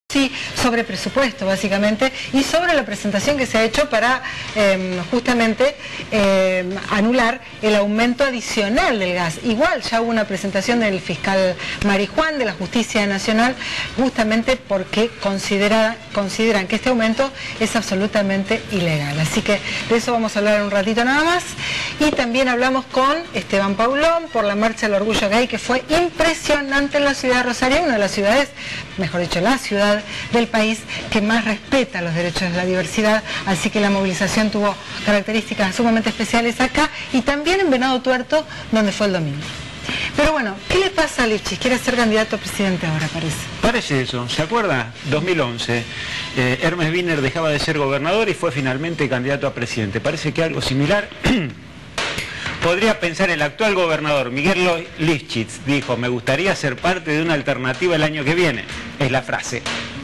Sí, sobre presupuesto básicamente y sobre la presentación que se ha hecho para justamente anular el aumento adicional del gas. Igual ya hubo una presentación del fiscal Marijuán de la Justicia Nacional justamente porque consideran que este aumento es absolutamente ilegal. Así que de eso vamos a hablar un ratito nada más. Y también hablamos con Esteban Paulón por la Marcha del Orgullo Gay, que fue impresionante en la ciudad de Rosario, una de las ciudades, mejor dicho, la ciudad del país que más respeta los derechos de la diversidad, así que la movilización tuvo características sumamente especiales acá y también en Venado Tuerto, donde fue el domingo. Pero bueno, ¿qué le pasa a Lifchitz? Quiere ser candidato a presidente ahora, parece. Parece eso, ¿se acuerda? 2011, Hermes Wiener dejaba de ser gobernador y fue finalmente candidato a presidente. Parece que algo similar podría pensar el actual gobernador Miguel Lifchitz. Dijo: me gustaría ser parte de una alternativa el año que viene. Es la frase.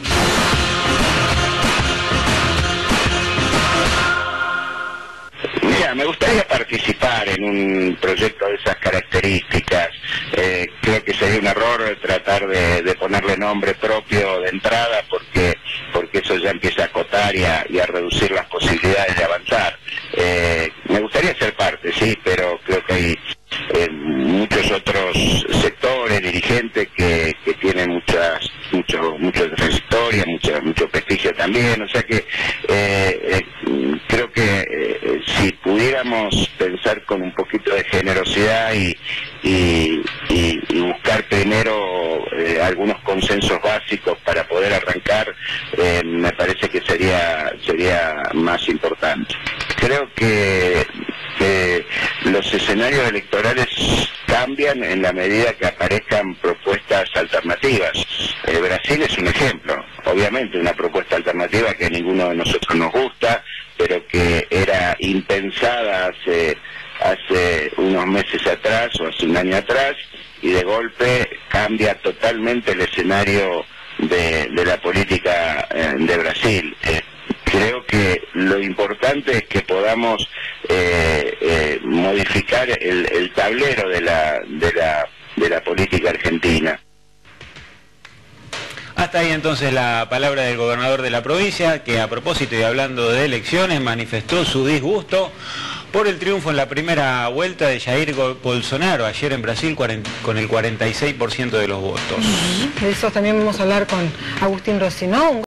Mira, me gustaría participar en un proyecto de esas características. Creo que sería un error tratar de ponerle nombre propio de entrada porque eso ya empieza a acotar y a reducir las posibilidades de avanzar. Me gustaría ser parte, sí, pero creo que hay muchos otros sectores, dirigentes que tienen mucha trayectoria, mucho prestigio también, o sea que creo que si pudiéramos pensar con un poquito de generosidad y buscar primero algunos consensos básicos para poder arrancar, me parece que sería más importante. Creo que los escenarios electorales cambian en la medida que aparezcan propuestas alternativas. Brasil es un ejemplo, obviamente una propuesta alternativa que a ninguno de nosotros nos gusta, pero que era impensada hace unos meses atrás o hace un año atrás, y de golpe cambia totalmente el escenario de la política de Brasil. Creo que lo importante es que podamos modificar el tablero de la política argentina. Hasta ahí entonces la palabra del gobernador de la provincia, que a propósito y hablando de elecciones manifestó su disgusto por el triunfo en la primera vuelta de Jair Bolsonaro ayer en Brasil con el 46% de los votos. De eso también vamos a hablar con Agustín Rossi, ¿no?